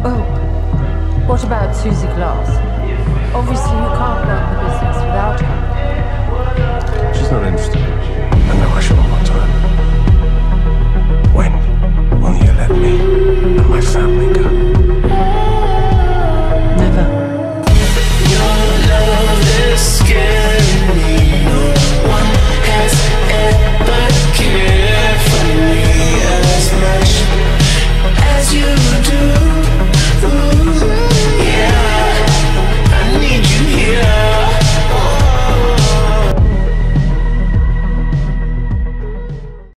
Oh, what about Susie Glass? Obviously, you can't run the business without her. She's not interested. And no, I shall.